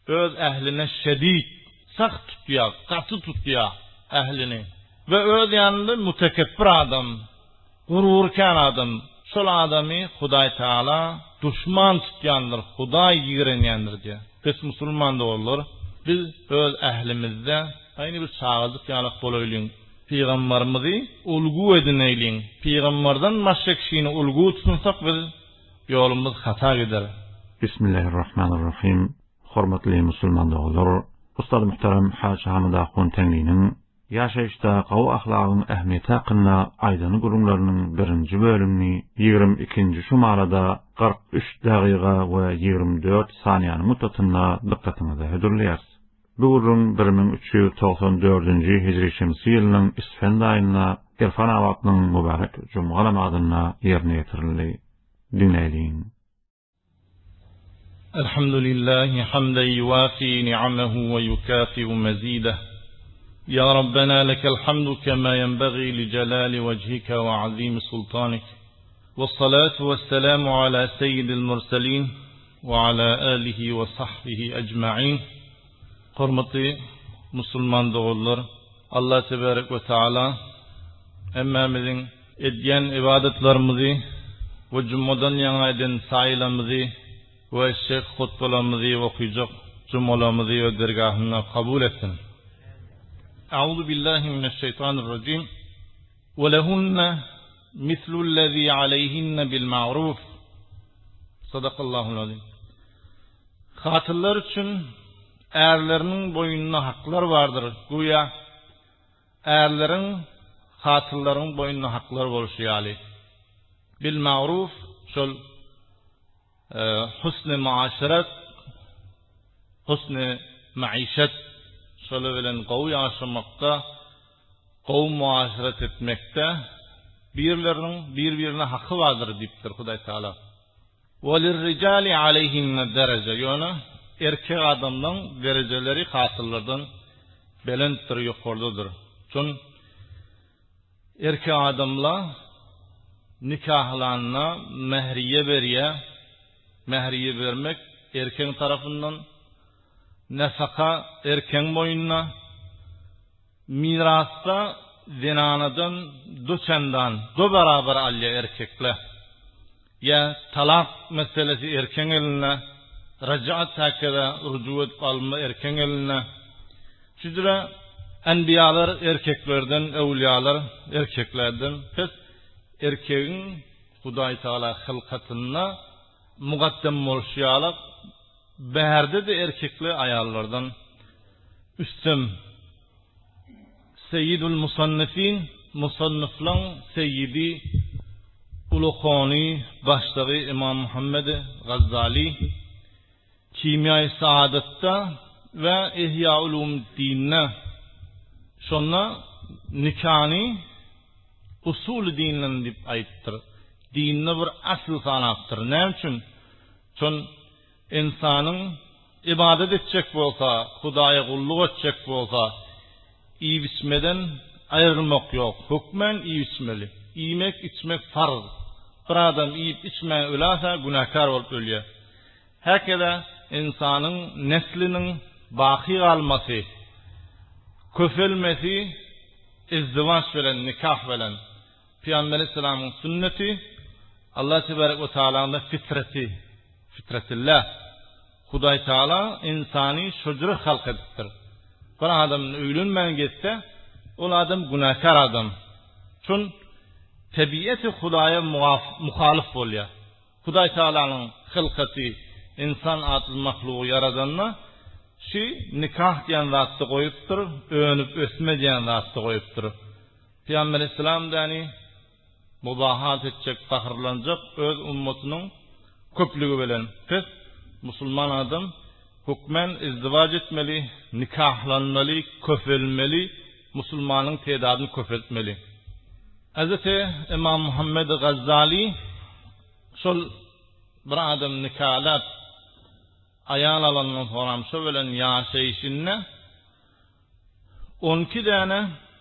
öz ähline şedid, sakt tutýar, katı tutýar ählini. Ve öz ýanynda mutekebbir adam, gururkan adam, şol adamy Hudaý Taala düşman tutýandyr, Hudaý ýigrenýändir diýär. Biz musulman dolar, biz öz ählimizde aýny bir çağızlyk ýalyk bolaýlyň. Peygamberimizi ulgu edineýliň. Peygamberden başga kişini ulgu tutsak biz ýolumyz hata gider. Bismillahirrahmanirrahim. Hormatly musulman dolar, ustad muhtaram Haji Hamid Aqun Tengliň ýaşaýyşda gawy ahlagyň ähmiýeti hakynda aýdany gurumlarynyň 1-nji bölümini 22-nji şumarada 43 dagyga we 24 saniýanyň muddatynda dikkatiňize hödürleýäris. Bu gurrum 1394-nji hijri şemsi ýylynyň Isfand aýynda Irfan awatynyň mübarek juma namazyna ýerine ýetirildi. Dinleýin. Elhamdülillahi hamden yuwafi ni'amahu ve yukafi'u mazidah. Ya Rabbena lekel hamdu kema yenbaghi li celali vejhika ve azimi sultanik. Vessalatu vesselamu ala seyyidil mursalin ve ala alihi ve sahbihi ecma'in. Hormatly musulman do'ullar, Allah tebarek ve taala emmamizin edýän ibadetlerimizi ve cummadan ýaňa eden saýlamyzy ve şeýh hutbalarymyzy we okuyjak cummalarymyzy we dergahyna kabul etsin. Euzu billahi mineşşeytanirracim. Ve lehunne mislullezî aleyhinne bil ma'ruf. Sadakallahu'l azim. Hatırlar üçün erlerinin boyununa haklar vardır. Güya erlerin hatırların boyununa haklar bolşýaly. Bil ma'ruf şol husn-i muaşeret, husn-i maişet şöyle bilen gawy ýaşamakda, gawy muaşeret etmekde birlerinin birbirine hakkı vardır diýipdir Hudaý Taala. Ve lirrijali aleyhinne derece, ýöne erkek adamdan dereceleri hatırlardan belentdir, ýokardydyr. Çün erkek adamla nikahlanna mehriye berýär. Mehriye vermek erkeğin tarafından, nefaka erkeğin boyunna, mirasta zinanadan doçendan do beraber alya erkekle. Ya talak meselesi erkeğin eline, racaat hakeda rücuet alma erkeğin eline. Şüdüre enbiyalar erkeklerden, evliyalar erkeklerden, pes erkeğin Hudaý Taala hılkatına muqaddam bolşýalyk bärde de erkekli ayallardan üstün. Seyyidul musannifin, musanniflan seyyidi Ulukhani başlığı İmam Muhammed Gazzali Kimya-i Saadet'ta ve İhya Ulumuddin'ne şonna nikahni usul dinlen dip aýtdyr. Dinne bir asl sanaptır. Ne üçün? Çün insanın ibadet etjek bolsa, Hudaýa gulluk etjek bolsa, iýip içmeden aýrylmak ýok. Hukmen iýip içmeli. Iýmek içmek farz. Bir adam iýip içmän ölärse günahkar bolup ölýär. Häkede insanın neslinin baqy galmasy, köfelmesi izdivaç bilen, nikah bilen. Peygamber Aleyhisselam'ın sünneti, Allah tebarek ve Taala'nın fitreti, fitretillah. Hudaý Taala insani şojry halk edipdir. Bir adamın öýlenmän getse, ol adam günahkar adam. Çün tabiiyeti Hudaýa muhalif bolýar. Hudaý Taala'nın hılkati, insan atly mahluğu yaradanna şi nikah diýen zatdy goýupdyr, öňüp ösme diýen zatdy goýupdyr. Peygamber Aleyhisselam däni mubahat etjek, fahrlanjak öz ummatynyň köplügi bilen. Pes musulman adam hukmen izdivac etmeli, nikahlanmaly, köfelmeli, musulmanyň tedadyny köpeltmeli. Hazreti İmam Muhammed Gazzali şol bir adam nikahlap ayal alandan soram şo bilen ýaşaýyşyna 12 däne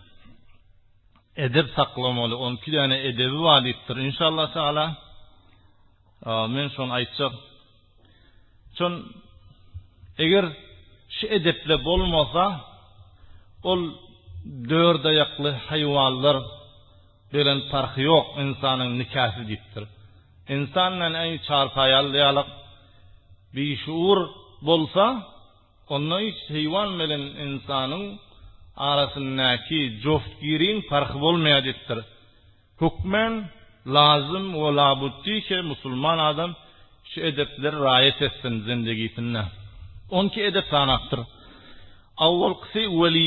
edep saklamaly, 12 däne edebi wagtdyr inşallah taala. Men şonu aýtjak. Çün eger şu edeple bolmasa ol dört ayaklı hayvanlar bilen farkı yok insanın nikahı diptir. İnsanla en çarpayallıyalık bir şuur bolsa onunla hiç hayvan bilen insanın arasındaki coftgirin farkı bolmayadittir. Hükmen lazım ve labuddi ki Müslüman adam şu edepleri riayet etsin zindigisinde. Onki edep sanaktır. Avvalkısı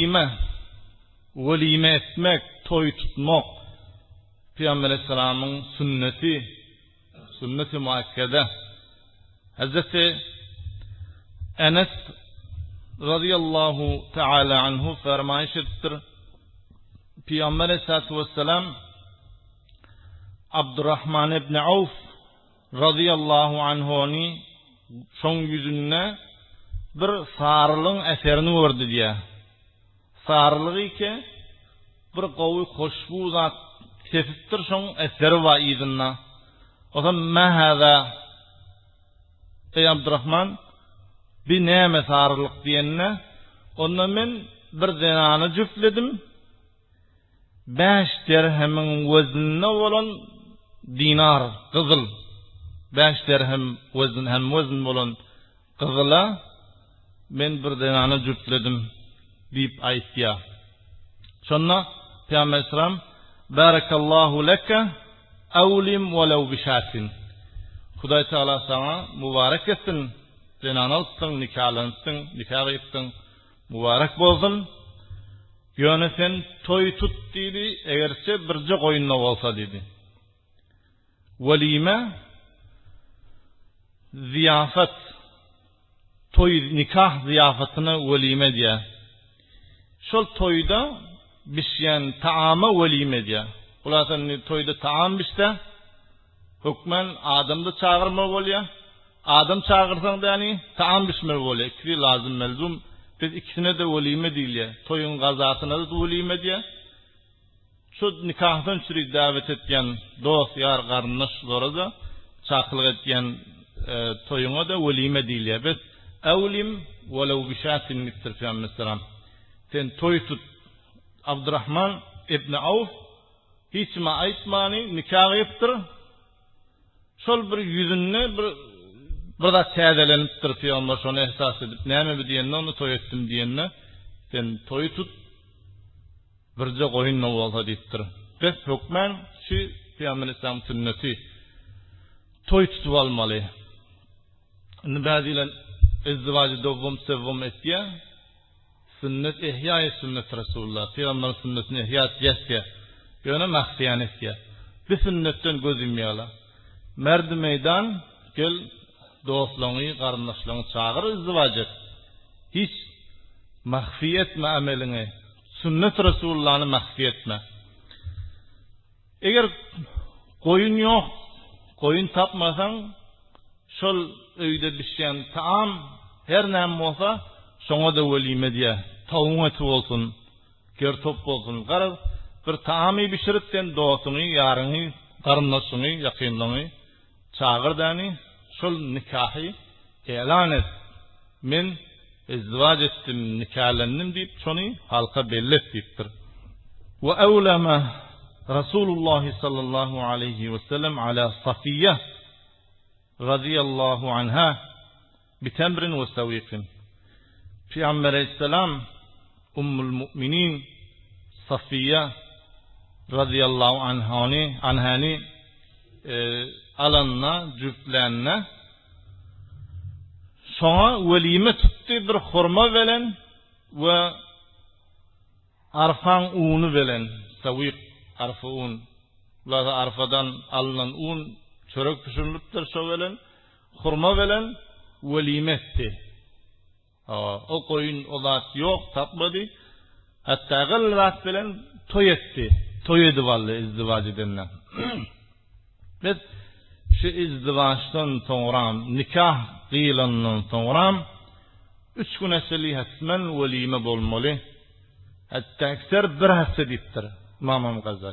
velime etmek, toy tutmak, Peygamber Aleyhisselam'ın sünneti muakkede. Hazreti Enes radıyallahu teala anhu fermayış ettir. Peygamber Aleyhisselatü Vesselam Abdurrahman ibn Avf radıyallahu anhu'ni şoň yüzünde bir sarılığın eserini gördü diye. Sarılığı ki bir qowy hoşbu zat tefittir şoň eseri var idinna. O zaman mahada ey Abdurrahman bir näme sarılık diýenne onda men bir denany jüfledim. 5 dirhemin weznine bolan dinar kızıl. 5 dirhem wezn bolan kızıla men bir denany jüfledim diýip aýtdy. Şonna Peygamber Aleyhisselam barakallahu leke awlim walaw bishatin. Hudaý Taala sana mübarek etsin. Denany alsın, nikahlansın, nikah etsin. Mübarek bolsun. Ýöne sen toy tut diýdi, egerçe birje goýunna bolsa diýdi. Welime ziyafat toy nikah ziyafatyny welime diýe. Şol toyda bişýän taama welime diýe. Ulardan toyda taam bişde hükmen adamdy çağırma bolýar. Adam çağırsaň da ýani taam bişme bolýar. İkisi lazım melzum. Biz ikisine de welime diýilýär. Toyun gazatyna da welime diýär. Şu nikahdan çyry davet etýän dost, ýar, garyndaş zoraza çaqlyk etýän toyuna da welime diýilýär. Biz awlim walaw bishatin mitterfan meselam. Sen toy tut. Abdurrahman ibn Avf hiç ma aýtmany nikah etdir. Şol bir yüzünne bir da çädelenip durýar, ama şonu ihsas edip näme diýende onu toy etdim diýende sen toy tut birje goýun bolsa diýipdir. Biz hükmen şu Peygamber Aleyhisselam sünneti toy tutup almaly. Indi bäziler izdivajy dowum sevum etýär. Sünnet ihya-i sünnet Resulullah. Peygamber sünnetini ihya etýär. Ýöne mahsiyan etýär. Bu sünnetten göz yumýarlar. Merdi meydan gel dostlaryny, garyndaşlaryny çağır izdivaj et. Hiç mahfi etme amelini. Sünnet Resulullah'ını mahfi etme. Eger koyun yok, koyun tapmasan, şol öýde bişýän taam her näme bolsa, şoňa da welime diýe. Tavuň eti bolsun, gertop bolsun, garaz bir taamy bişirip sen dostuny, ýaryny, garyndaşyny, ýakynlyny çağırdany, şol nikahy elan et. Men izdivaj etdim, nikahlandım diýip şonu halka belli etdir. Ve awlama Rasulullah sallallahu aleyhi ve sellem ala Safiye radıyallahu anha bitemrin ve sawiqin. Peygamber Aleyhisselam ummul müminin Safiye radıyallahu anhani alanna cüftlenine şoňa welime tutdy, bir hurma bilen we arfan uny bilen, sawiq arfa un. Ular arfadan alınan un çörek pişirilipdir, şo bilen hurma bilen welime etdi. O koyun olat yok, tapmady. Hatta gılrat bilen toy etdi. Toy edi vallahi izdivaj edenler. Biz şu izdivaçdan sonra, nikah kıyılandan sonra 3 gün eseli hasmen velime bolmalı. Hatta ekser bir hafta diptir. İmam Gazali.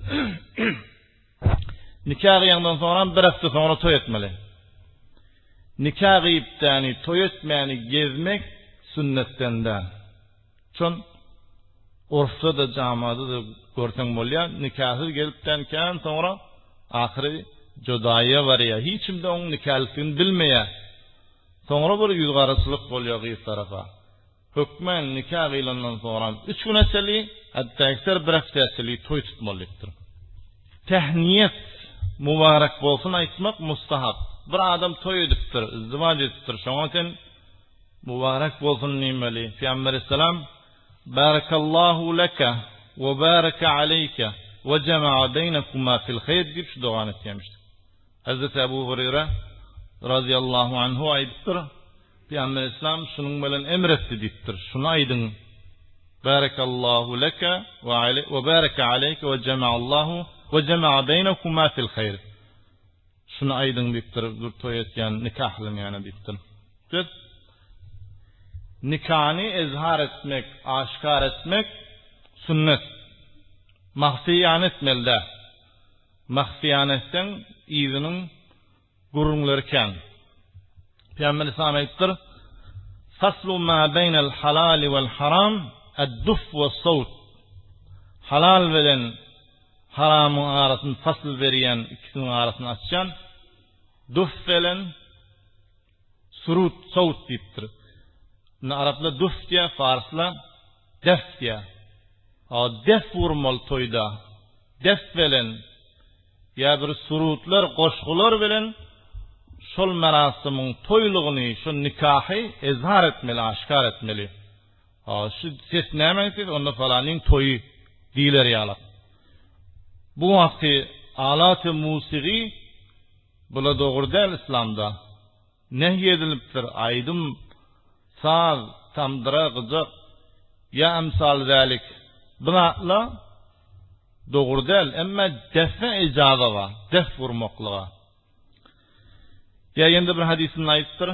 Nikah kıyılandan sonra bir hafta sonra toy etmeli. Nikah kıyıp yani toy etmeyeni gezmek sünnetten de. Çon orfda da camada da görsen bolýar, nikahı gelipden sonra ahiri jodaya var ya, hiç kimde onun nikahlygyny bilmeýär. Sonra bir ýüzgaraçylyk bolýar gyz tarafa. Hökmen nikah ilandan sonra 3 gün eseli, hatta ekser bir hafta eseli toy tutmalydyr. Tehniyet mübarek bolsun aýtmak mustahap. Bir adam toy edipdir, izdivac edipdir. Şoňa sen mübarek bolsun nimeli. Peygamber sallam barakallahu laka ve baraka aleyka ve cema'a beynekuma fil hayr diýip şu duany etmişdir. Hazreti Ebu Hureyre radıyallahu anhu aýdypdyr. Peygamber İslam şunun bilen emretdi diýipdir. Şunu aýdyň. Barakallahu laka ve baraka aleyka ve cema'allahu ve cema'a beynekuma fil hayr. Şunu aýdyň diýipdir. Bir toy etýän nikahlanýany diýipdir. Biz nikahını izhar etmek, aşkar etmek sünnet. Mahfiyan etmelde. Mahfiyan etsen iyinin gurunlarken. Peygamber İslam aýtdyr: "Faslu ma beynel halal vel haram ad-duf ve sawt." Halal bilen haramın arasyny fasl berýän, ikisiniň arasyny açan duf bilen surut, sawt diýipdir. Arapla duf diye, Farsla def diye. Def vurmal toyda. Def bilen ya bir surutlar, goşgular bilen şol merasimyň toylugyny, şu nikahı izhar etmeli, aşkar etmeli. Şu ses nämedir? Onda falanyň toyu diýler ýalar. Bu wagty alat-ı musigi bula dogry däl İslamda. Nehy edilipdir? Aýdym saz, tamdıra, gıcık, ya emsal zalik. Bunatla doğru değil, ama defe icazı var, def vurmaklığa. Ya yende bir hadisin ayıptır.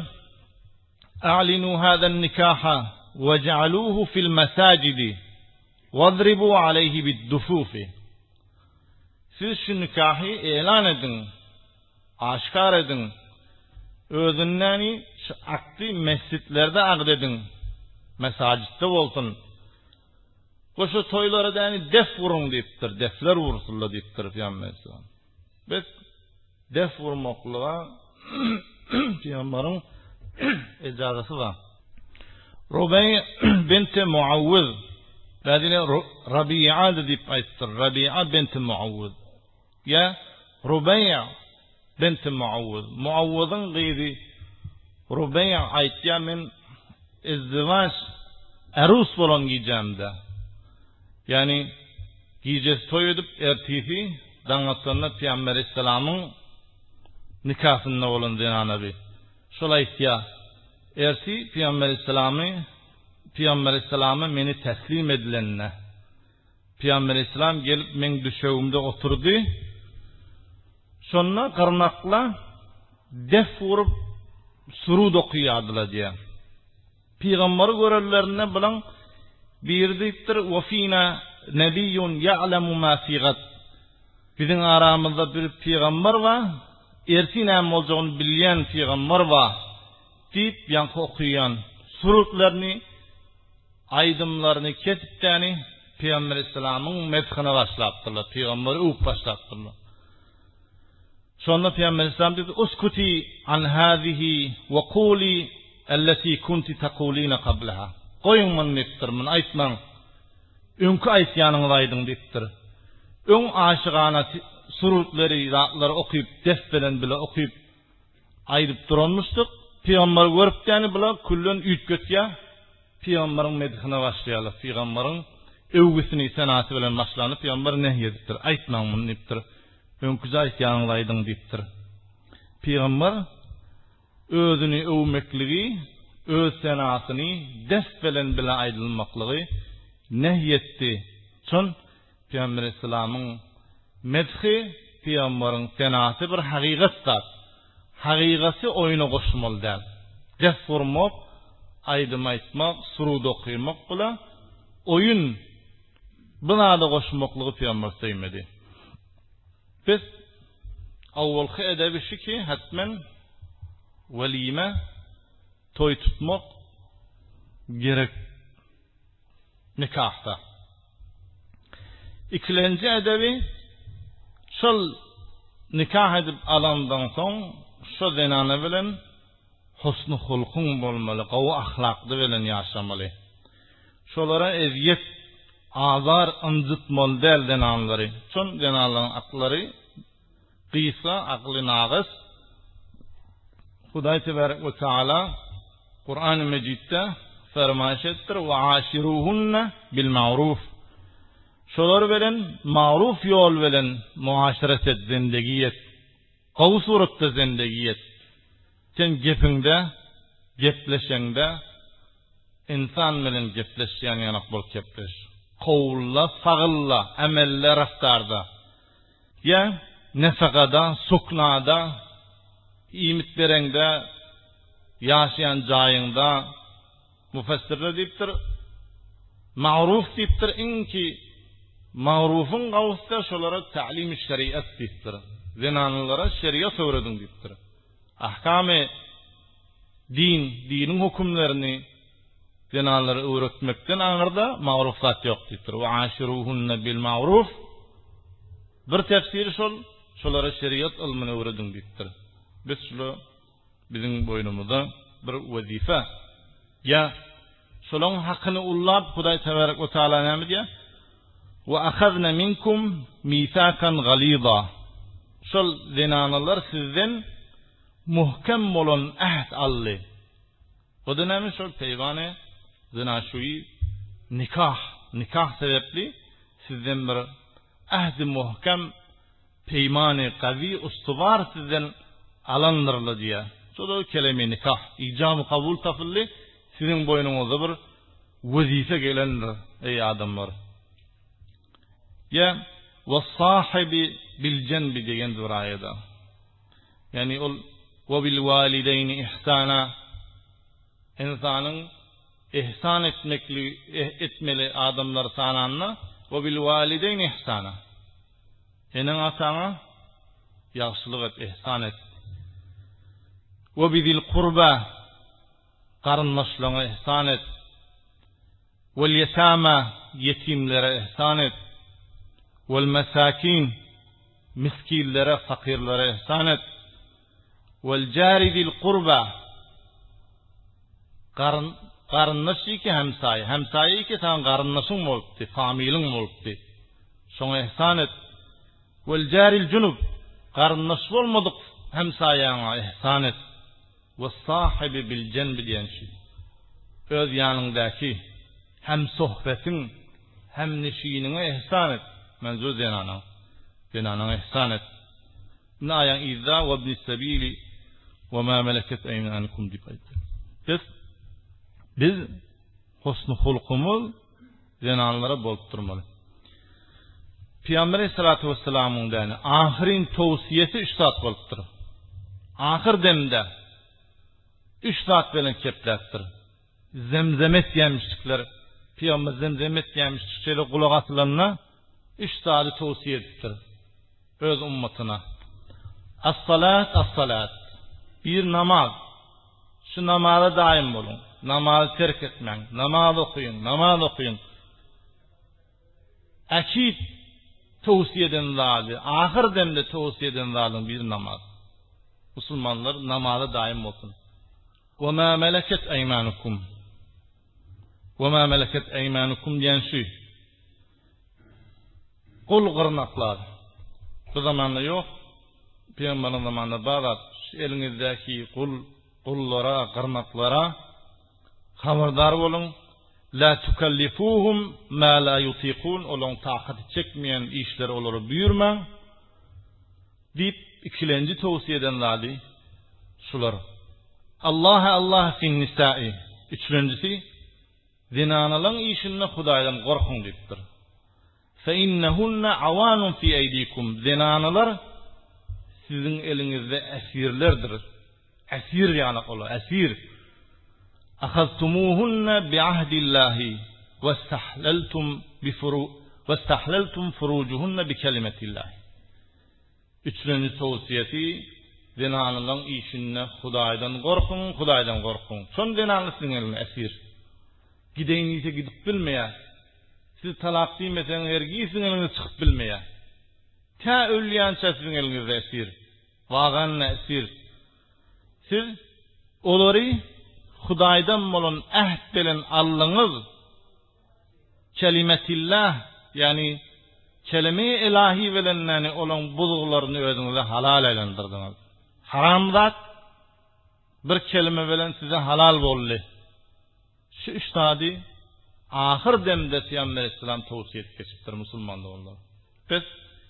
A'linu hadan nikaha ve ce'aluhu fil mesacidi vadribu aleyhi bid-dufufi. Siz şu nikahı ilan edin, aşkar edin. Özünnäni şu akdi mescitlerde agdedin. Mesacitde bolsun. Goşu toylara däni def vurun diýipdir. Defler vursunlar diýipdir Peygamber. Biz def vurmaklyga Peygamberin icazasy var. Rubay bint Muawwiz Badine Rabi'a diýip aýtdyr. Rabi'a bint Muawwiz. Ya Rubay'a bint Muawwiz. Muawwiz'ın gyzy Rubay'a aýtýar, men izdivaç arus bolan gijamda. Yani gijes toy edip ertisi daňatsyna Peygamber sallamyň nikahynda bolan denanaby. Şolay aýtýar. Erti Peygamber sallamı meni teslim edilenne. Peygamber sallam gelip men düşegimde oturdy. Şonna qarnaqla def vurup surud okuýardylar diýär. Peygamber görellerine bilen bir diýipdir: "Wa fina nebiyyun ya'lemu ma fi gad." Biziň aramyzda bir peygamber var, erti näme boljagyny bilýän peygamber var. Diýip ýanky okuýan surutlaryny, aýdymlaryny ketipdäni Peygamber sallamyň medhine başlapdylar. Peygamber uq başlapdylar. Şonda Peygamber sallam dedi: "Uskuti an hadihi ve quli allati kunti taqulina qablaha." Goýun men netdir, men aýtmaň. Öňkü aýtýanyňyzy aýdyň diýipdir. Öň aşygana surutlary, ratlary okuyup, def bilen bile okuyup aýdyp duranmyşdyk. Peygamber görüpdäni bilen kullen üýtgetýär. Peygamberin medhine başlaýarlar. Peygamberin övgüsini, senasy bilen başlanyp Peygamber nähye edipdir. Aýtmaň men diýipdir. Öňküzi aýtýanyňyzy aýdyň diýipdir. Peygamber özüni övmekligi, öz senasyny def bilen aýdylmaklygy nähýetdi. Çon Peygamber sallamyň medhi, Peygamberin senasy bir hakykat. Hakykaty oýuna goşmaly däl. Def vurmak, aýdym aýtmak, surud okuymak bilen oyun buna da goşmaklygy Peygamber söýmedi. Biz awwalky edebi şu ki hatmen welime toy tutmak gerek nikahta. İkilenci edebi şol nikah edip alandan soň şo zenana bilen husnu hulkun bolmaly, gawy ahlakly bilen ýaşamaly. Şolara eziyet, azar, ınjytmaly däl zenanlary. Şol zenalaryň aklary gysga, akly nagys. Hudaý tebarek we taala Kur'an-ı Mecid'de fermaýş etdir: "Ve aşiruhunna bil ma'ruf." Şolar bilen ma'ruf ýol bilen muaşeret et, zindegi et. Gawy suratda zindegi et. Sen gepinde, gepleşeňde insan bilen gepleşýän ýanak bolup gepleş. Kowulla, sagylla, emelle raftarda. Ya nefakada, suknada, ýymit bereňde, ýaşaýan jaýyňda mufassirler diýipdir, ma'ruf diýipdir, inki ma'rufun gawsda şolara ta'lim-i şeriat diýipdir. Zenanlara şeriat öwredin diýipdir. Ahkamy dinin hukmlaryny zenanlara öwretmekden aňyrda ma'rufat ýok diýipdir. Wa aşiruhunna bil ma'ruf. Bir tefsiri şolara şeriat ilmini öwredin diýipdir. Biz şolu bizim boynumuzda bir wazifa. Ya şolong hakyny ullap Hudaý tebarek we taala näme diýär? Wa akhadna minkum mithakan ghalidha. Şol zenanalar sizden muhkem bolan ahd aldy. O da näme şol peýgane zinaşuy nikah sebepli sizden bir ahd-i muhkem peýmany qawi ustuvar sizden alandyrly diýär. Şol kelime nikah icabı kabul tapylly sizin boynuňyzda bir wazife gelendir ey adamlar. Ya was-sahibi bil janbi diýen bir aýada. Yani ol ve bil walideyni ihsana, insanyň ihsan etmeli adamlar sananna ve bil walideyni ihsana. Eneň ataňa ýagşylyk et, ihsan et. Ve bizil qurba, qaryndaşlaryňa ihsan et. Vel yetama, yetimlere ihsan et. Vel mesakin, miskinlere, fakirlere ihsan et. Vel jari zil qurba, qaryndaşy ki hemsaýy ki sen qaryndaşyň bolupdy, familiň bolupdy. Şoňa ihsan et. Vel jaril junub, qaryndaş bolmadyk hemsaýaňa ihsan et. Ve sahibi bil janbi diýen şey. Öz ýanyndaky hem sohbetin hem neşiňe ihsan et. Menzur zenana ihsan et. Nayan izza ve ibn sabili ve ma malakat aymanukum diýip aýtdy. Biz husnu hulkumuz zenanlara bolup durmaly. Peygamber sallallahu aleyhi ve sellem'in däni ahirin towsiyesi 3 saat bolupdyr. Ahir demde 3 saat bilen kepläpdir. Zemzemet ýemişlikler, Peygamber zemzemet ýemişlikleri kulak asylanna 3 saat towsiýe etdir öz ummatyna. As-salat. Bir namaz. Şu namaza daim bolun. Namaz terk etmeň. Namaz okuýun. Akid towsiýe eden zady, ahir demde towsiýe eden zady bir namaz. Musulmanlar namaza daim bolsun. Ve ma malakat aymanukum. Ve ma malakat aymanukum diýen şu. Kul gırnaklar. Bu zamanda yok. Peygamberin zamanında bazı elinizdeki kullara, gırnaklara haberdar bolun. La tukallifuhum ma la yutiqun. Olon taqati çekmeyen işler olary buyurmaň. Dip ikilenci towsiýe eden zady şular. Allah fin nisa'i. Üçüncüsü zinanalyň işinde Hudaýdan gorkun diýipdir. Fe innehunna awanun fi aydikum. Zinanalar sizin elinizde esirlerdir. Esir ýani olar, esir. Akhaztumuhunna bi ahdillahi wastahlaltum furujuhunna bi kelimatillah. Üçüncü towsiýeti zinanalyň işinde Hudaýdan gorkun. Şol zinanaly siziň elinize esir. Gideyiniyse gidip bilmeye. Siz talak diýmesen hergisin eliniz çıkıp bilmeye. Ta ölýänçe sizin elinizde esir. Wagan esir. Siz olary Hudaýdan bolan ähd bilen allyňyz. Kelimetillah, yani kelime-i ilahi bilen olan buzuglaryny özüňize halal aylandyrdınız. Haram zat bir kelime bilen size halal boldy. Şu üstadi ahir demde Peygamber İslam tawsiýe etip geçipdir musulmanlar. Biz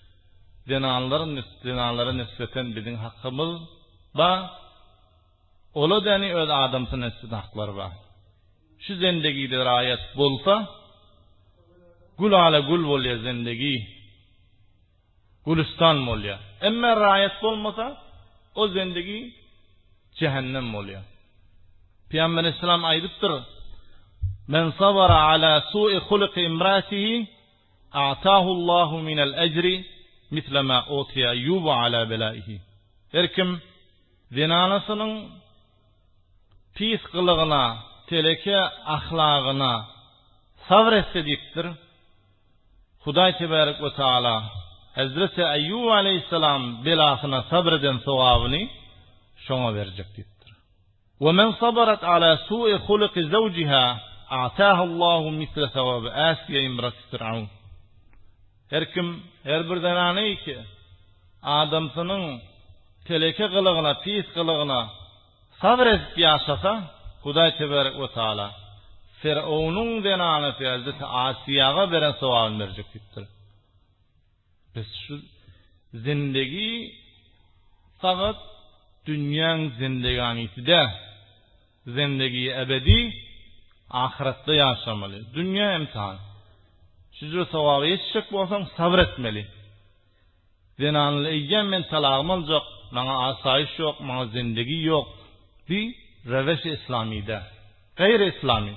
dinanlara nispeten bizim hakkımız ba ola deni öz adamsın nispeten hakları var. Şu zendegide riayet bolsa gul ala gul bolya zendegi gulistan bolya. Emme riayet bolmasa o zendegi cehennem bolya. Peygamber İslam aydypdyr. Men sabara ala su'i hulqi imratihi a'tahu Allahu minel ecri misle ma utiya Ayyub ala belaihi. Her kim zinanasının pis kılığına, teleke ahlagına sabretse diktir. Hudaý tebarek ve taala Hazreti Ayyub aleyhisselam belasına sabreden sowabyny şoňa berjek diktir. Ve men sabarat ala su'i hulqi zawjiha a'taha Allahu misle sawab Asiya imrat Fir'aun. Her kim her bir denany ki adamsynyň teleke kılığına, pis kılığına sabr edip ýaşasa, Hudaý tebarek we taala Fir'aunun denanysy Hazreti Asiýaga beren sowabyny berjek dipdir. Biz şu zindegi faqat dünýäň zindeganysida, zindegi ebedi ahiretde ýaşamaly. Dünya imtihan. Şudur sowaby ýetişek bolsaň sabr etmeli. Denanly eýgen men talagym aljak, maňa asaýyş ýok, maňa zindegi ýok. Bi reveş İslamiyde, gayri İslami.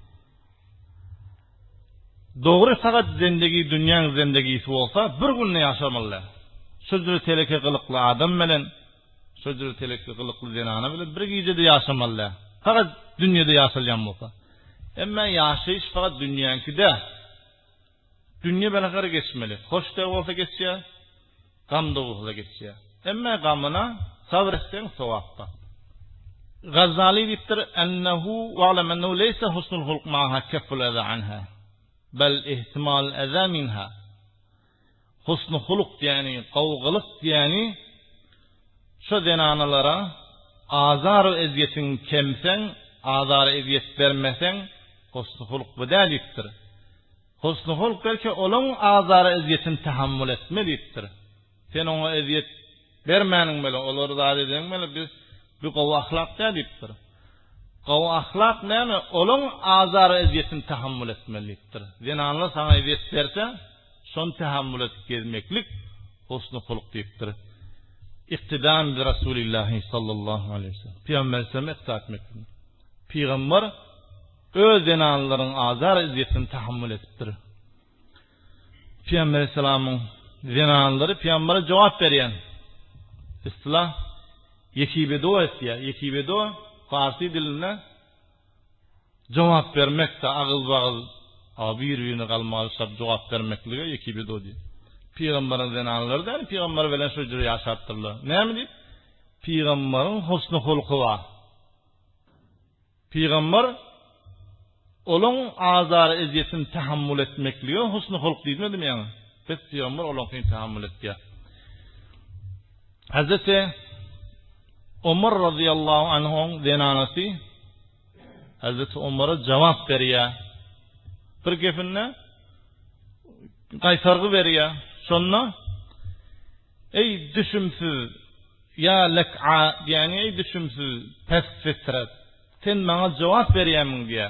Doğru faqat zindegi dünýäň zindegisi bolsa, bir günne ýaşamaly. Sözüri teleke kılıklı adam bilen, sözüri teleke kılıklı denana bilen bir gecede ýaşamaly. Faqat dünýede ýaşalýan bolsa. Emma ýaşaýyş faqat dünýänkide. Dünýä belagara geçmeli. Hoşda bolsa geçýär, gamda bolsa geçýär. Emma gamyna sabr etseň sowapda. Gazali diptir ennehu wa'lam ennehu leysa husnul hulq ma'ha kafful adha anha bel ihtimal adha minha. Husnul hulq yani qawgylyk yani şu denanalara azar we ezyetin kemsen, azar eziyet bermesen husnul hulq bedaliptir. Husnul hulq belki olan azar eziyetin tahammül etmelidir. Sen ona eziyet vermenin bilen olur da dediğin bilen biz bu qaw ahlak dipdir. Qaw ahlak näme? Olan azar eziyetin tahammül etmelidir. Zinanly sana eziyet berse, şon tahammül edip gezmeklik husnul hulq dipdir. İktidam bi Rasulillah sallallahu aleyhi ve sellem. Peygamberimize iqtida etmekdir. Peygamber öz zinanlaryň azar eziyetini tahammül etipdir. Peygamber selamyň zinanlary peýgambere jogap berýän. İstilah yekibedo etýär. Yekibedo Farsi dilinde jogap bermekde agyl bagyl bir-birini galmalyşap jogap bermeklige yekibedo diýär. Peýgamberiň zinanlary da peýgamber bilen şu jüri ýaşapdyrlar. Näme diýip? Peýgamberiň husnul hulky bar. Peýgamber olan azar eziyetini tahammül etmekliği husnul hulk diýmedim ýa-ni. Biz peýgamber olaňy tahammül etýär. Hazreti Ömer radıyallahu anh'ın denanası Hazreti Ömer'e cevap berýär. Bir gefinne gaýsargy berýär. Şonna ey düşümsiz ya lek'a yani ey düşümsiz pes fitret sen maňa jogap berýärmiň diýär.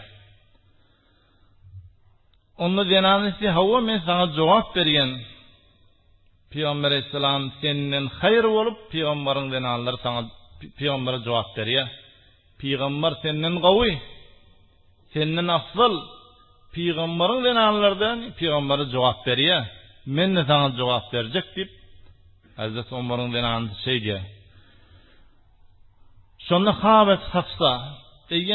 Onda denanesi Havva men sana jogap berýän. Peygamber Aleyhisselam senden hayır bolup peýgamberiň denanlary sana peýgambere jogap berýär. Peýgamber senden gawy, senden afzal. Peýgamberiň denanlardan peýgambere jogap berýär. Men de sana jogap berjek dip Hazreti Ömer'in denanı şey diýär. Şonda Habet Hafsa deýen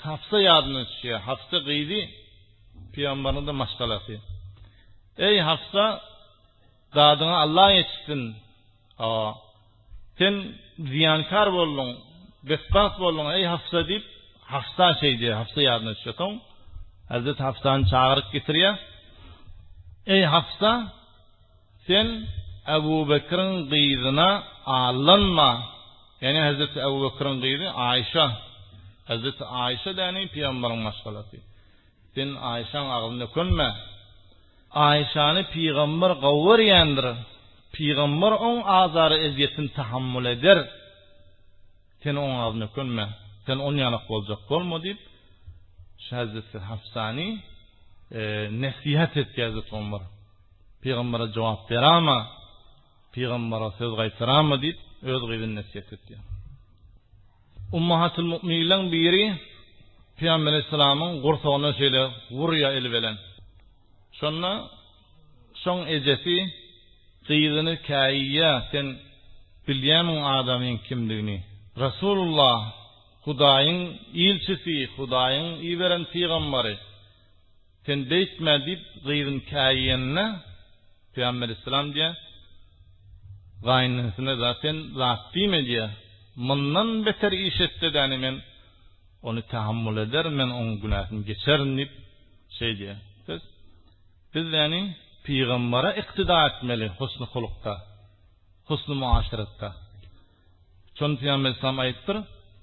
Hafsa yadına düşüyor. Hafsa gıydi Peygamberin de maşgalası. Ey Hafsa, dadına Allah yetişsin. Sen ziyankar boldun, besbat boldun ey Hafsa deyip Hafsa şey diyor, Hafsa yadına düşüyor. Tamam. Hazreti Hafsa'nı çağırıp getiriyor. Ey Hafsa, sen Ebu Bekir'in gıydına alınma. Yani Hazreti Ebu Bekir'in gıydı Ayşe. Hazreti Ayşe yani Peygamberin maşgalası. Sen Ayşe'nin ağzına könme. Ayşe'ni Peygamber gavur yandır. Peygamber on azarı eziyetini tahammül eder. Sen on ağzına könme. Sen on yanak olacak olma deyip Hazreti Hafsa'ni nasihat etti Hazreti Ömer. Peygamber'e cevap verama. Peygamber'e söz gaytırama deyip öz gıydın nasihat etti. Ummahatul mu'minlerin biri Peygamber Aleyhisselam'ın kursağına şöyle vuruya elvelen. Sonra son ecesi gıydını kâiyya sen bilyemin adamın kimliğini. Resulullah Hudayın ilçisi, Hudayın iveren Peygamberi. Sen deytme deyip gıydın kâiyyenine Peygamber Aleyhisselam diye gaynısına zaten zat deyme diye. Bundan beter iş etse de hani men onu tahammül eder, men onun günahını geçerim deyip şey diye. Biz yani Peygamber'e iktida etmeli husn-u hulukta, husn-u muaşerette. Çon Peygamber Aleyhisselam ayettir.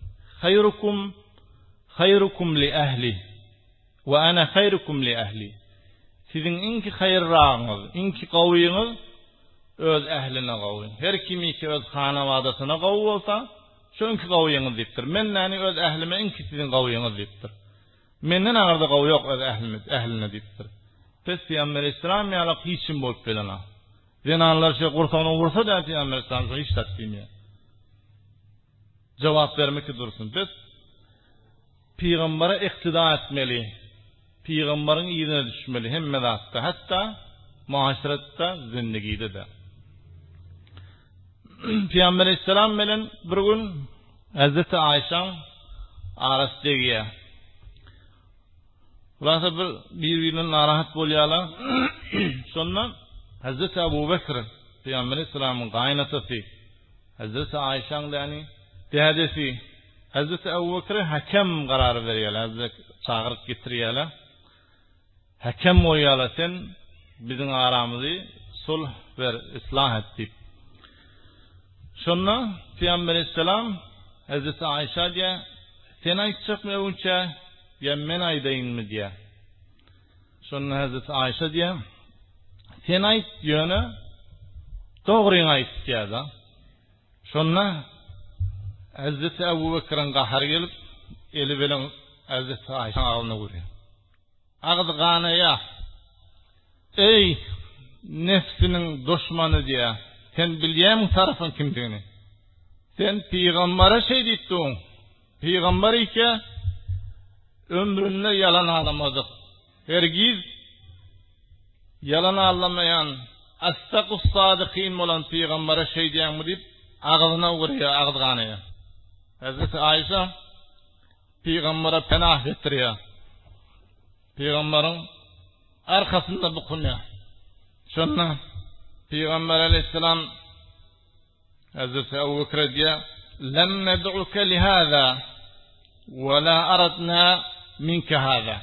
Hayrukum li ehli ve ana hayrukum li ehli. Sizin inki hayırrağınız, inki qaviyiniz öz ehline qavi. Her kimi ki öz hanavadasına qavi olsa, şonki qaviyiniz deyiptir. Men yani öz ehlime inki sizin qaviyiniz deyiptir. Menden ağırda qavi yok öz ehline deyiptir. Pes Peygamber Aleyhisselam yalak hiçim bolup belana. Zenanlar şey kursağına vursa da Peygamber Aleyhisselam hiç tasdimiyor. Cevap vermek dursun. Biz Peygamber'e iktida etmeli. Peygamber'in iyiliğine düşmeli. Hem medatta hatta muhaşerette zindagide de. Peygamber Aleyhisselam bilen bir gün Hazreti Ayşe arasıdaki Burası birbirine narahat bolyalar. Sonra Hazreti Ebu Bekir Peygamber Aleyhisselam'ın kaynatısı Hazreti Ayşe'nin yani dedesi Hazreti Ebu Bekir'e hakem kararı veriyorlar. Hazreti çağırıp getiriyorlar. Hakem oyyalar sen bizim aramızı sulh ver, ıslah et deyip. Sonra Peygamber Aleyhisselam Hazreti Ayşe diye sen aytacak mı önce ya men aydayın mı diye. Sonra Hazreti Ayşe diye sen ayt yönü doğruyu ayt diye da. Sonra Hazreti Ebu Bekir'in kahar gelip eli bilen Hazreti Ayşe'nin ağzına vuruyor. Ağzı kanaya ey nefsinin düşmanı diye sen bilyen tarafın kimliğini. Sen Peygamber'e şey deyittin. Peygamber ike ömründe yalan ağlamadık. Hergiz yalan ağlamayan As-Sakus Sadikin olan Peygamber'e şey diyen mi deyip ağzına vuruyor, ağzı kanaya. Hazreti Ayşe Peygamber'e penah getiriyor. Peygamber'in arkasında bulunuyor. Sonra Peygamber Aleyhisselam Hazreti Ebu Bekir diye lem ned'uke lihâzâ ve la aradna minke hâzâ.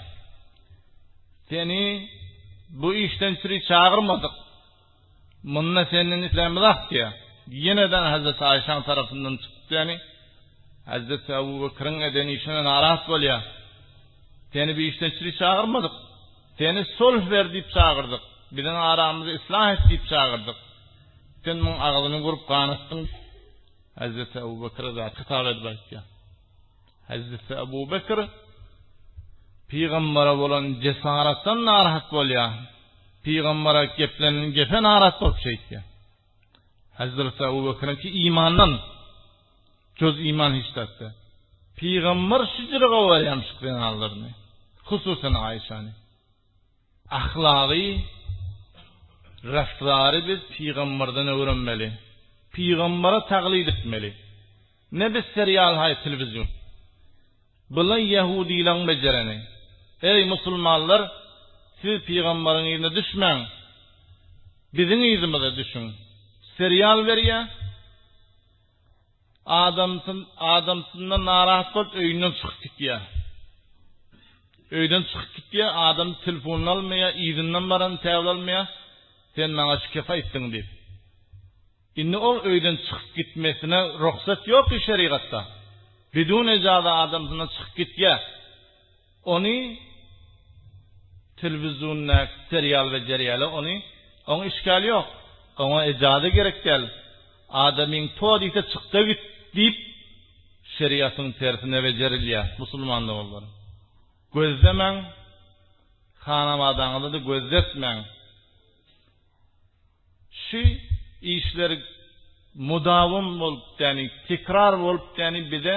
Seni bu işten sürü çağırmadık. Bununla senin İslam'ı diye. Yeniden Hazreti Ayşe'nin tarafından çıktı yani. Hazreti Ebu Bekir'in edeni işine narahat oluyor. Seni bir işten sürü çağırmadık. Seni sulh ver deyip çağırdık. Bizim aramızı ıslah et deyip çağırdık. Sen bunun ağzını kurup kanıttın. Hazreti Ebu Bekir'e de hitap edip ya. Hazreti Ebu Bekir Peygamber'e olan cesaretten narahat oluyor. Peygamber'e geplenin gepe narahat olup şey ya. Hazreti Ebu Bekir'in ki imandan göz iman hiç tattı. Peygamber şicirga varyamış kınalarını. Hususen Ayşe'ni. Ahlakı, raftarı biz Peygamber'den öğrenmeli. Peygamber'e taklid etmeli. Ne bir serial hay televizyon. Bula Yahudilan becereni. Ey musulmanlar, siz peygamberin yerine düşmeň. Bizim ýerimize düşün. Serial veriyor. Adamsından narahat bolup öýünden çykyp gitýär. Öýden çykyp gitýär, adam telefonunu almaya, ýerinden baran täwil almaya, sen maňa şikefa etdiň diýip. Indi ol öýden çykyp gitmesine ruhsat ýok şeriatda. Bidun icazat adamsından çykyp gitýär. Onu televizyonda, serial ve ceriyala onun işgali yok. Ona icazat gerek değil. Adamın tuadite çıktı git deyip şeriatın tersine ve ceriliye Müslümanlar olur. Gözlemen, hanamadanı da gözletmen. Şu işler mudavim olup yani tekrar olup yani bize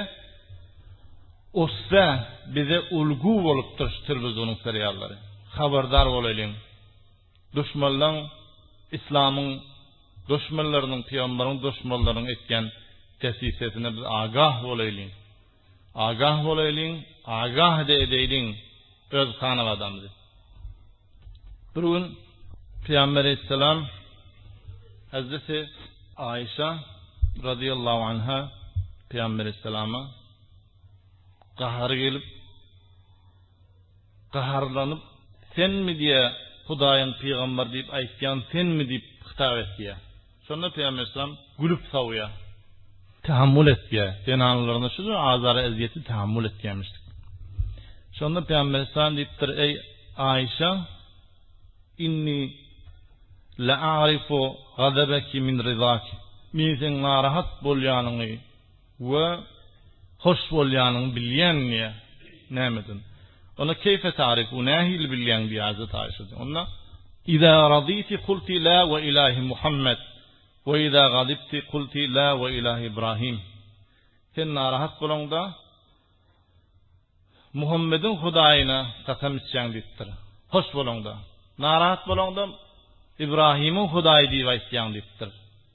olsa bize ulgu olup duruştur biz onun serialları. Haberdar olalım. Düşmanların, İslam'ın düşmanlarının, peygamberin düşmanlarının etken tesisesine biz agah olalım. Agah olalım, agah de edelim öz hanavadamızı. Bir gün Peygamber Aleyhisselam Hazreti Ayşe radıyallahu anha Peygamber Aleyhisselam'a kahar gelip kaharlanıp sen mi diye Hudaýyň peygamber deyip aýtýan sen mi deyip hitap etdiýär. Şonda Peygamber Aleyhisselam gülüp sawya. Tahammül etdiýär. Denanlaryna şu azara eziyeti tahammül etýärmişdik. Şonda Peygamber Aleyhisselam diýipdir: "Ey Ayşe, inni la a'rifu gadabaki min ridaki." Men sen narahat bolýanyňy we hoş bolýanyňy bilýän nämedin? Ona keyfe ta'rifunahi bilýän bi Hazrat Ayşe. Ona "İza raditi qulti la ve ilahi Muhammed ve iza gadibti qulti la ve ilahi İbrahim." Sen narahat bolanda Muhammedin Hudaýyna kasam içýän diýipdir. Hoş bolanda. Narahat bolanda İbrahim'in Hudaý diýip aýtýan diýipdir.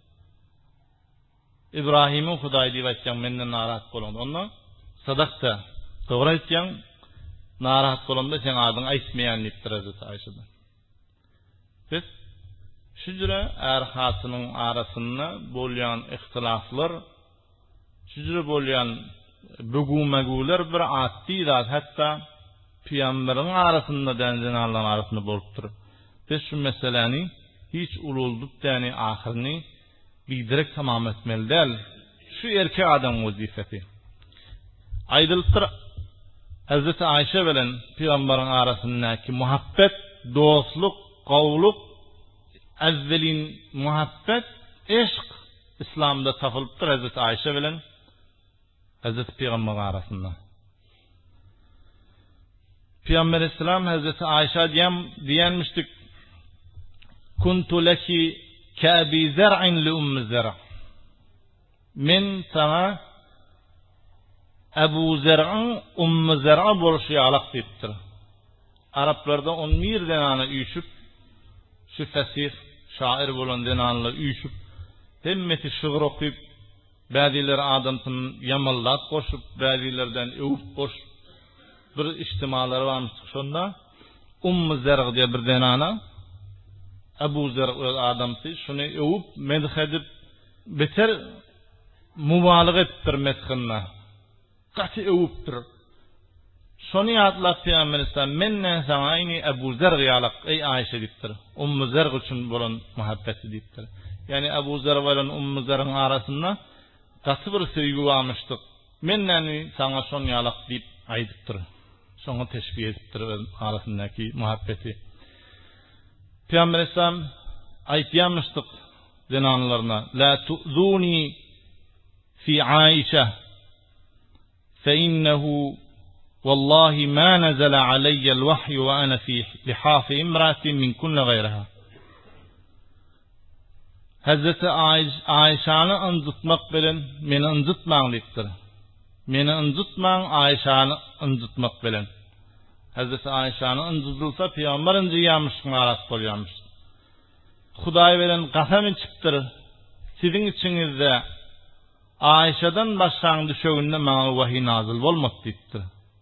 İbrahim'in Hudaý diýip aýtýan menden narahat bolanda. Ona sadaqta. Dogry aýtýan. Narahat bolanda sen adyň aýtmaýan diýipdir Hazrat Ayşe. Biz şu jüre er hasynyň arasynda bolýan ihtilaflar, şu jüre bolýan bögümegüler bir atdy zat hatda peýgamberiň arasynda denjenarlar arasynda bolupdyr. Biz şu meseleni hiç ululdup däni ahyryny biderek tamam etmeli däl. Şu erkek adam wazifeti. Aýdylypdyr Hazreti Ayşe bilen Peygamberin arasındaki muhabbet, dostluk, qawluk, evvelin muhabbet, eşq İslam'da tapılıptır Hazreti Ayşe bilen Hazreti Peygamberin arasında. Peygamber Aleyhisselam Hazreti Ayşe diyenmiştik: "Kuntu leki kâbi zer'in li ummi zer'a." Men sana Ebu Zer'ın Ummu Zer'a boluşy alaq diýipdir. Araplarda 11 denany üýşüp, şu fasih şair bolan denanly üýşüp, hemmeti şygyr okuyup, bäzileri adamsyny yamallap goşup, bäzilerden öwüp goş bir ijtimalary varmış. Şonda Ummu Zer'a diýe bir denana, Ebu Zer'a adamsy şunu öwüp medh edip beter mubalyg etdir medhinde. Qati öwüpdir. Şonu ýatlap Peygamberimiz menden sana ayni Ebu Zer'a ýalak ey Ayşe diýipdir. Ummu Zer'a üçin bolan muhabbeti diýipdir. Yani Ebu Zer'a bilen Ummu Zer'ın arasynda qati bir söýgü barmyşdyk. Menden sana şonu ýalak diýip aýdypdyr. Şonu teşbih edipdir arasyndaky muhabbeti. Peygamberimiz aýtýarmyşdyk zenanlaryna: "La tu'zuni fi Ayşe فإنه والله ما نزل علي الوحي وأنا في لحاف امرأة من كل غيرها." Hazreti Ayşe'ni anjytmak bilen meni anjytmaň diýipdir. Meni anjytmaň Ayşe'ni anjytmak bilen. Hazreti Ayşe'ni anjytylsa Peygamberin diýýärmiş narat bolýarmış. Hudaý bilen gasam içipdir. Sizin içinizde Ayşe'den başlayan düşögünde maňa wahy nazil bolmap diýipdir.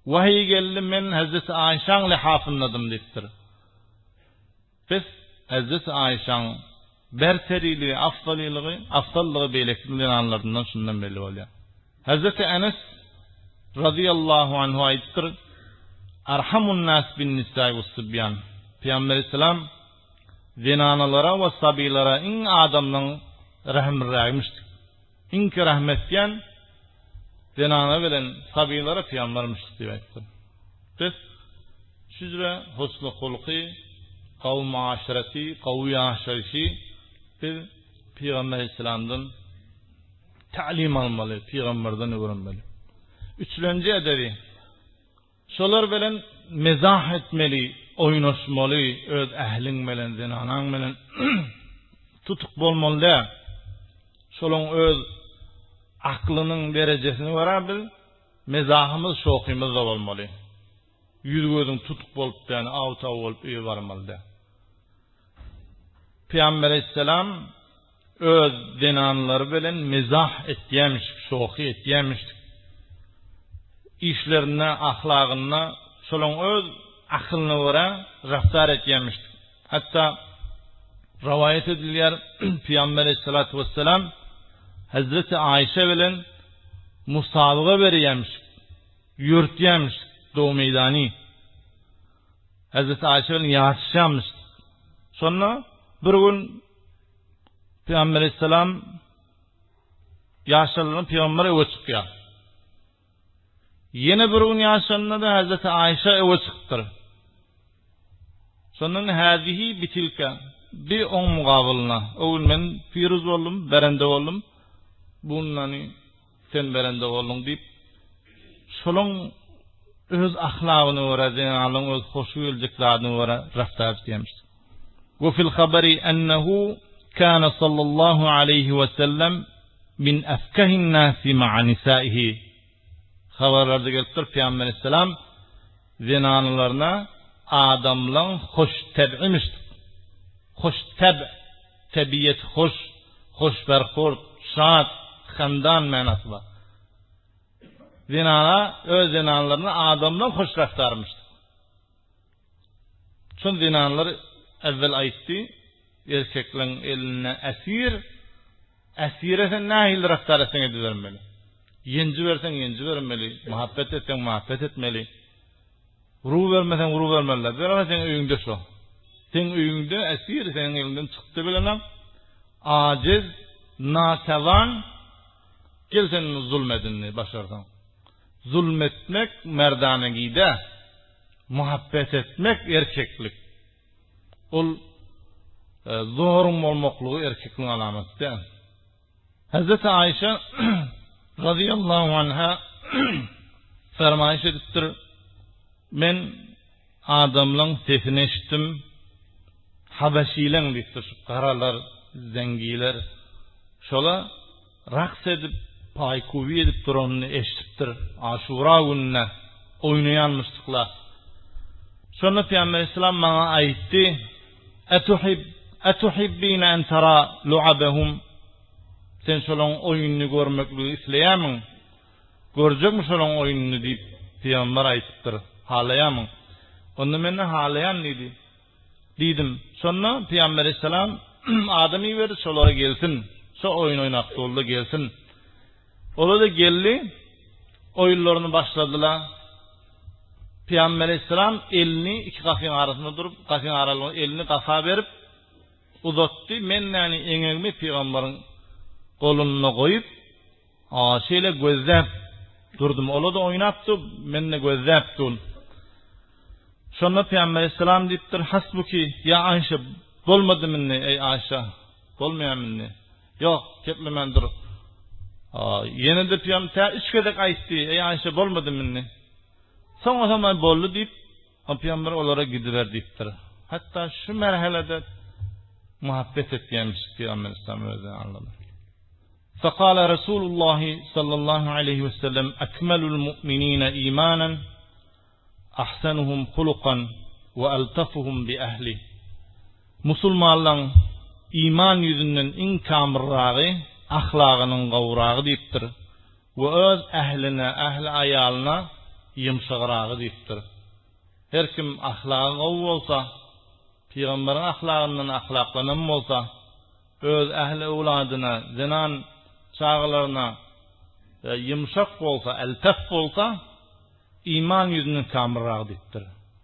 Vahiy geldi men Hazreti Ayşe'nin lihafınladım deyiptir. Biz Hazreti Ayşe'nin berteriliği, afdallığı beylekliğini anlarından şundan belli oluyor. Hazreti Enes radıyallahu anhu ayettir. Arhamun nas bin nisa'i ve sıbyan. Peygamber Aleyhisselam zinanalara ve sabilara in adamdan rahmiraymıştı. İnki rahmetken zinana bilen sabilara peygambermişti diye ayettir. Biz şüzre husnu hulqi, kavm aşireti, kavmi aşireti bir Peygamber Aleyhisselam'dan ta'lim almalı, Peygamberden öğrenmeli. Üçüncü edebi. Şolar bilen mezah etmeli, oynaşmalı, öz ählin bilen, zinanan bilen tutuk bolmalı. Şolun öz aklynyň derejesini warabil, mezahymyz, şoqymyz da bolmaly. Ýüzgözüň tutuk bolup, ýani awta bolup öýe barmaly. Peygamber Aleyhisselam öz zinanlary bilen mezah etýämiş, şoqy etýämiş. İşlerine, ahlakına, şolun öz akılına göre raftar etýämiş. Hatta rivayet edilýär Peygamber Aleyhissalatu vesselam Hazreti Ayşe bilen musabaga berýämiş, ýürtýämiş doğu meydani. Hazreti Ayşe bilen ýarşýamış. Sonra bir gün Peygamber Aleyhisselam ýaşalyny Peygamber'e öçüpýär. Yine bir gün yaşanında da Hazreti Ayşe eve çıktır. Sonun hadihi bitilke bir on mugavılına. O gün men firuz oldum, berende oldum. Bunları sen berende oldun deyip şolun öz ahlakını vara, zinalın öz hoşu geleceklerini vara raftar etmiş. Ve fil habari ennehu kana sallallahu aleyhi ve sellem min efkehin nasi ma'a nisaihi. Haberlerde gelipdir Peygamber Aleyhisselam zinanlarına adamlan hoş teb'imiş. Hoş tebiyet hoş, hoş berhurt, şad, xandan manası var. Zinana öz zinanlarına adamlan hoş raftarmıştı. Şun zinanlar evvel aytti, erkeklerin eline esiresen nahil raftar etsen edivermeli. Yenci versen yenci vermeli, muhabbet etsen muhabbet etmeli. Ruh vermesen ruh vermeliler. Ama sen öýüňde şo. Sen öýüňde esir, senin elinden çıktı bilenem. Aciz, natevan, gel senin zulmedinni başarsan. Zulmetmek merdanegide, muhabbet etmek erkeklik. Ol zorun olmaklığı erkekliğin alametde. Hazreti Ayşe radıyallahu anha fermayış edipdir. Men adamlan sesini eşittim. Habeşilen deyipdir. Karalar, zengiler. Şola raks edip, paykuvi edip durumunu eşittir. Aşura gününe oynayanmıştıklar. Sonra Peygamber Aleyhisselam bana aytti. Etuhibbine en tara lu'abehum. Sen şolun oyununu görmekliği isleýärmiň? Görjekmi şolun oyununu deyip Peygamber aytdypdyr. Halaýarmyň? Onda men halaýan dedi. Diýdim. Sonra Peygamber Aleyhisselam adamy berdi şolara gelsin. Şo oyun oynakdy boldy gelsin. Olar da geldi. Oyunlaryny başladylar. Peygamber Aleyhisselam elini iki kafyň arasynda durup, kafyň aralygyna elini kafa berip uzatdy. Men näni eňegimi Peygamberiň koluna koyup, şeýle gözläp durdum. Ola da oynapdy, menne gözläpdim. Şonda Peygamber Aleyhisselam diýipdir, hasbuki ya Ayşe, bolmadymy ey Ayşe? Bolmaýarmyny? Ýok, keplemendir. Ýene de Peygamber üç kedek aýtdy, ey Ayşe bolmadymy? Soňra zaman boldy diýip, Peygamber olara gidiver diýipdir. Hatta şu merhelede muhabbet etýänmiş Peygamber Aleyhisselam özüne anlady. فقال رسول الله صلى الله عليه وسلم أكمل المؤمنين إيمانا أحسنهم خلقا وألطفهم بأهله. Musulmanlaryň iman yüzünden in kamilragy, ahlagynyň gowragy diýipdir. We öz ähline, ähli aýalyna yumşagragy diýipdir. Her kim ahlagy gowy bolsa, Peygamberin ahlagyndan ahlaklanan bolsa, öz ähli owladyna, zenan çağlaryna yumşak bolsa, eltef bolsa, iman ýüzünden kamilrag diýipdir.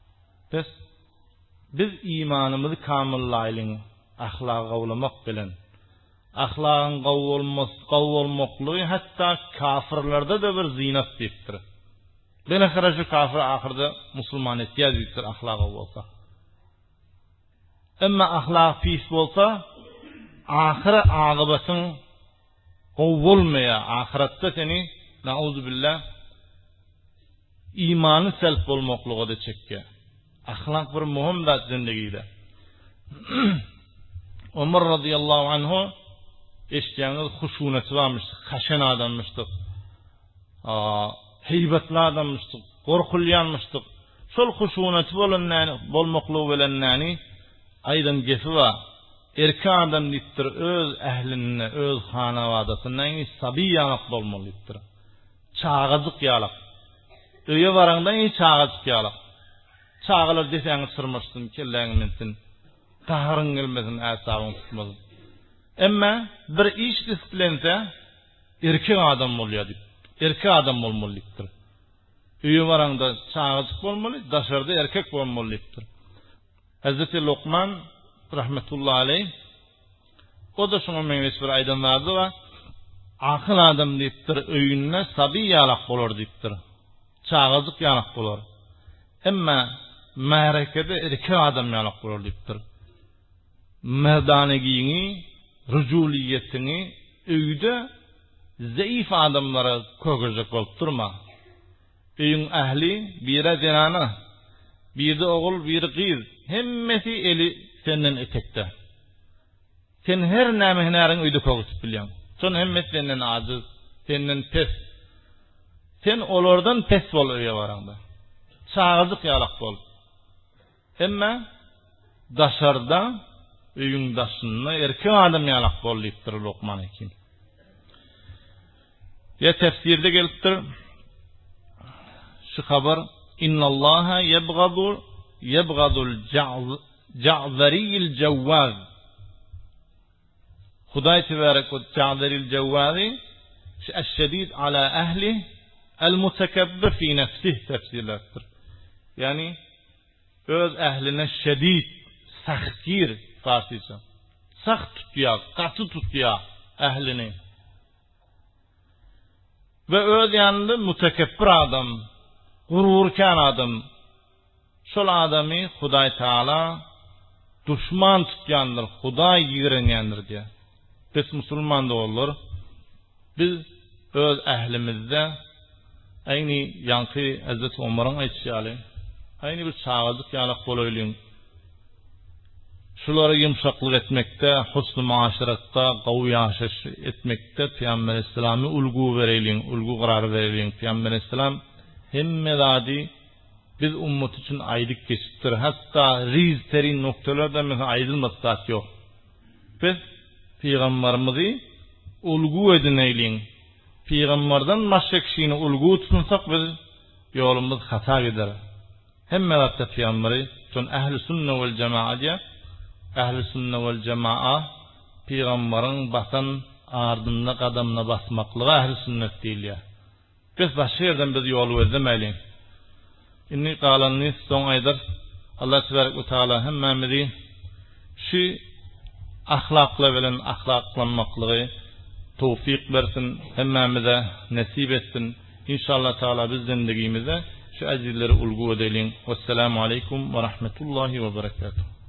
Biz imanymyzy kamillaylyň ahlagy gowlamak bilen, ahlagyň gowy bolmaklygy hatda kafirlerde de bir zinat diýipdir. Bene karşı kafir ahirde musulman etýär diýipdir ahlagy bolsa. Emma ahlak pis bolsa, ahire agybatyň gowy bolmaýar, ahiratda seni nauzubillah imany selp bolmaklygy da çekke. Ahlak bir muhim zat zindagide. Ömer radıyallahu anhu eşyanız huşuneti varmış, kaşen adammıştık. Heybetli adammıştık, korkulyanmıştık. Şol huşuneti bolmaklygy bilen aydan gefi var. Erki adam dittir öz ähline, öz hanawadasyna sabi ýanak bolmalydyr. Çağazyk ýalak. Öýe baranda çağazyk ýalak. Çağalar deseňiz sırmışsın, kelläňi mensin. Taharyň gelmesin, äsabyň tutmasyn. Emma bir iş islense erkek adam bolýar diýip. Erkek adam bolmalydyr. Öýe baranda çağazyk bolmaly, daşarda erkek bolmalydyr. Hazreti Lokman rahmetullahi aleyh o da şuna meňes bir aýdan bardy we akıl adam diýipdir, öýünde sabi ýalak bolar diýipdir. Çağazyk ýalak bolar. Emma märekede erkek adam ýalak bolar diýipdir. Merdanegini, rujuliyetini öýde zayıf adamlara kögüjek bolup durma. Öýüň ähli bire zenana, birde ogul, biri gyz, hemmesi eli senden etekde. Sen her näme hünäriň öýde kögüjüp bilýän. Son hemmesi senden aciz, senden pes. Sen olardan pes bol öýe baranda. Çağazyk ýalak bol. Emma daşarda öýüň daşyny erkek adam ýalak bol diýipdir Lokman Hekim. Ya tefsirde gelipdir şu haber innallaha yebgadul ja'zariyil jawwaz. Hudaý tebarek we ja'zariyil jawwazi eşşedid ala ahli el-mutekebbir fi nefsihi tefsirlerdir. Yani öz ähline şedid, sahkir farsça. Saht tutýar, gaty tutýar ählini. Ve öz ýanynda mutekebbir adam, gururkan adam. Şol adamy Hudaý Taala düşman tutýandyr, Hudaý ýigrenýändir diýär. Biz musulman da olur. Biz öz ählimizde ayni yankı Hazreti Ömer'in aýtýaly, ayni bir çağazyk ýalak bolaýlyň. Şulara yumşaklyk etmekde, husn-y muaşeratda, gowy ýaşaş etmekde Peygamber Esselam'a ulgu berelin, ulgu garary berelin. Peygamber Esselam hemme zady biz ummat üçin aýdyk geçipdir. Hatta riz terin noktalarda mesela aýdylmasat ýok. Biz Peygamberimizi ulgu edinelin. Peygamberden başga kişini ulgu tutsak biz ýolumyz hata gider. Hemme wagtda Peygamberi şon ähli sünne we cemaat diýär. Ähli sünne we cemaat Peygamberin basan ardynda gadamna basmaklygy ähli sünnet diýilýär. Biz başga ýerden biz ýol gözlemeli. Inni galanny soň aýdar Allah tebarek we taala hemmemizi şu ahlakla bilen ahlaklanmaklygy tawfik bersin, hemmemize nasip etsin. İnşallah taala biz zindagimizde şu ajirleri ulgu edelim. Vesselamu aleykum ve rahmetullahi ve berekatuhu.